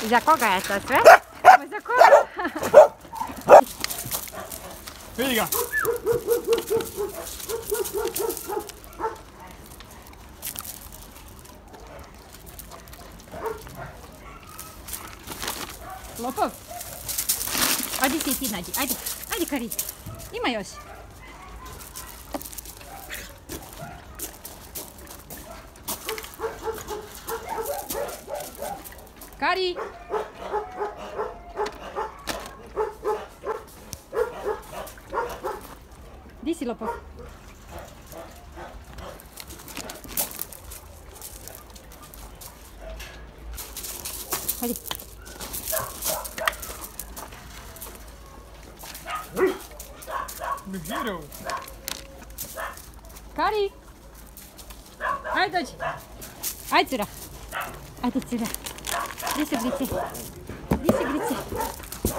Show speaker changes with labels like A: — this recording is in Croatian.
A: Za koga je to sve? Za koga?
B: Vidi ga!
A: Lopov? Ajde ti nađi, ajde. Ajde Kari, ima još. Kari! Di si Lopov? Hadi.
B: Mihiro!
A: Kari! Ajde dođi. Ajde cura. Ajde cura. Gdje se Grice? Gdje se Grice?